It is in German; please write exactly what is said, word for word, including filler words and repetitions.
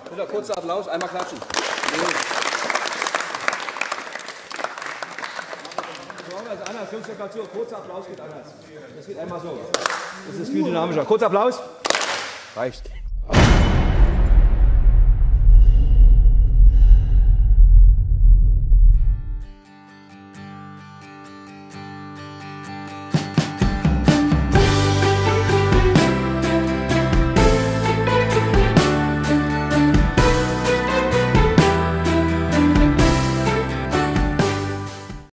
Wieder kurzer Applaus, einmal klatschen. Also anders, Führungsdeklaration, kurzer Applaus geht anders. Das geht einmal so. Das ist viel dynamischer. Kurzer Applaus. Reicht.